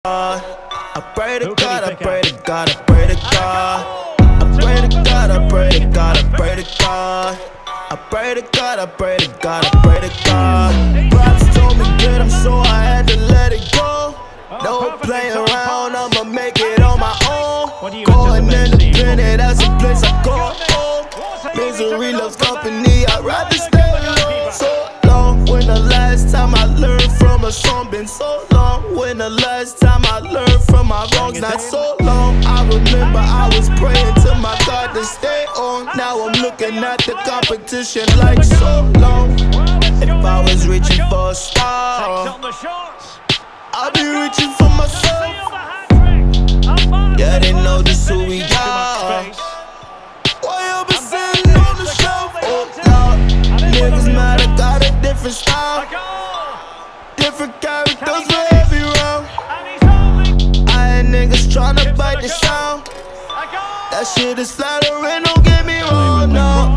I pray to God, I pray to God, I pray to God. I pray to God, I pray to God, I pray to God. I pray to God, I pray to God, I pray to God. Pops told me get him, so I had to let it go. No playing around, I'ma make it on my own. Going independent, that's a place I call home. Misery loves company, I'd rather stay alone. So long, when the last time I learned from a song? Been so long, when the last time I learned from my wrongs? Not so long, I remember I was praying to my God to stay on. Now I'm looking at the competition like so long. If I was reaching for a star, I'll be reaching for myself. Yeah, they know this who we are. Why you been sitting on the shelf? Oh Lord, niggas mad, I got a different style, different characters for every round. I had niggas tryna bite the sound. That shit is flattering, don't get me wrong, no.